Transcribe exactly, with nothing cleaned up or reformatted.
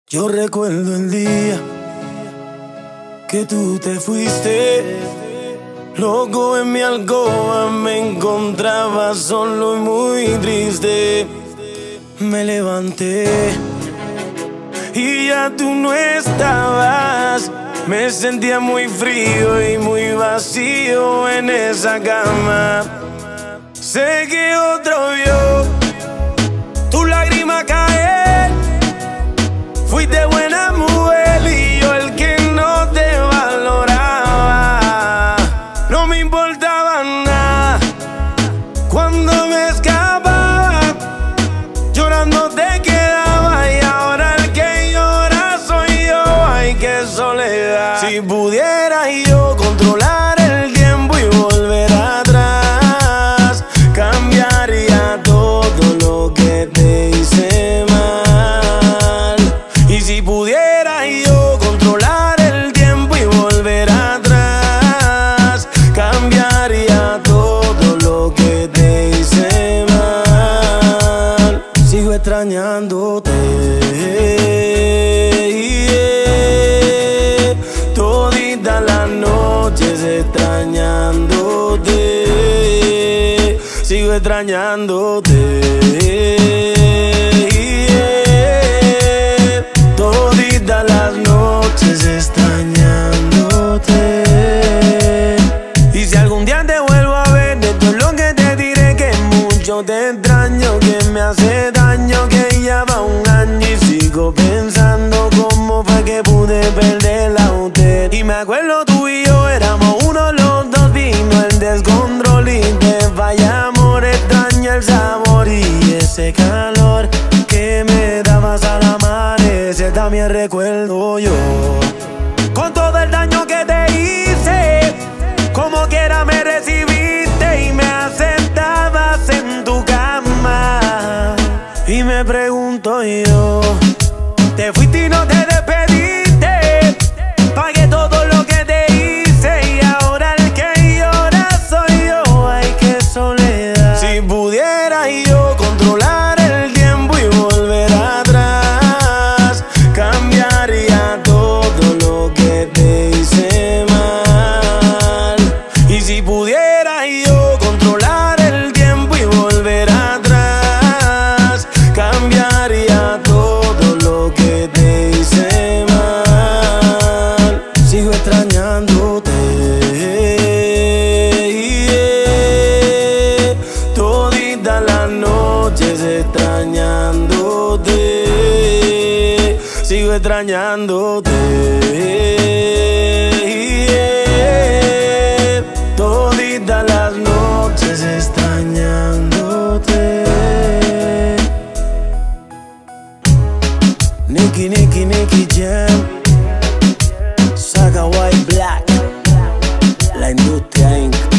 Yo recuerdo el día que tú te fuiste. Loco en mi alcoba me encontraba solo y muy triste. Me levanté y ya tú no estabas. Me sentía muy frío y muy vacío en esa cama. Sé que otro vio tu lágrima caer. Fuiste buena mujer y yo el que no te valoraba. No me importaba nada cuando me escapaba. Llorando te quedaba y ahora el que llora soy yo. Ay, qué soledad. Si pudiera yo controlar el tiempo y volver atrás, cambiaría todo lo que te hice mal. Y si pudiera yo controlar el tiempo y volver atrás, cambiaría todo lo que te hice mal. Sigo extrañándote, yeah. Toditas las noches extrañándote. Sigo extrañándote, yeah. Toditas las noches extrañándote. Y si algún día te vuelvo a ver, de todo lo que te diré, que mucho te extraño, que me hace daño, que ya va un año y sigo pensando cómo fue que pude perderla a usted. Y me acuerdo tú y yo éramos uno, los dos, vino el descontrol y te falla, amor, extraño el sabor y ese calor que me dabas al amanecer. También recuerdo yo con todo el daño que te hice, como quiera me recibiste y me aceptabas en tu cama. Y me pregunto yo, te fuiste y no te despediste, pagué todo lo que te hice y ahora el que llora soy yo. Ay, qué soledad. Si pudiera yo controlar el tiempo y volver atrás, cambiaría todo lo que te hice mal. Y si pudiera yo controlar el tiempo y volver atrás, cambiaría todo lo que te hice mal. Sigo extrañándote, yeah. Toditas las noches extrañándote. Sigo extrañándote, yeah. Toditas las noches extrañándote. Nicky, Nicky, Nicky Jam, Saga White Black, La Industria incorporated.